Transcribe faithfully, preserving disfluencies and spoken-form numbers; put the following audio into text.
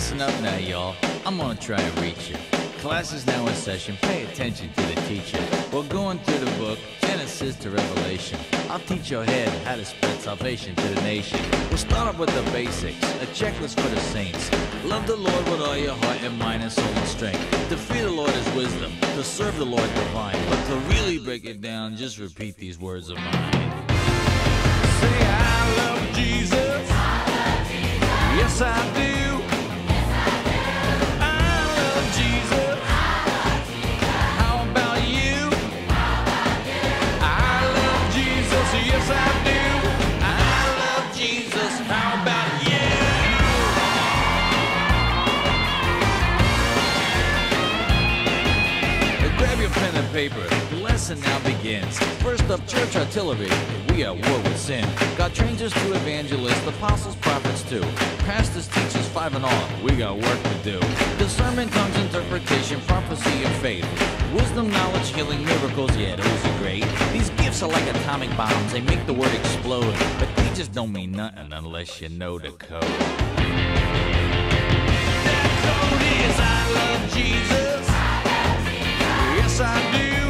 Listen up now, y'all. I'm gonna try and reach you. Class is now in session. Pay attention to the teacher. We're going through the book, Genesis to Revelation. I'll teach your head how to spread salvation to the nation. We'll start off with the basics, a checklist for the saints. Love the Lord with all your heart and mind and soul and strength. To fear the Lord is wisdom, to serve the Lord divine. But to really break it down, just repeat these words of mine. Say, I love Jesus. I love Jesus. Yes, I do. Paper. The lesson now begins. First up, church artillery. We are at war with sin. God trains us to evangelists, apostles, prophets too. Pastors, teachers, five and all. We got work to do. Discernment, tongues, interpretation, prophecy, and faith. Wisdom, knowledge, healing, miracles. Yeah, those are great. These gifts are like atomic bombs. They make the word explode. But they just don't mean nothing unless you know the code. That code is I love Jesus. Yes, I do.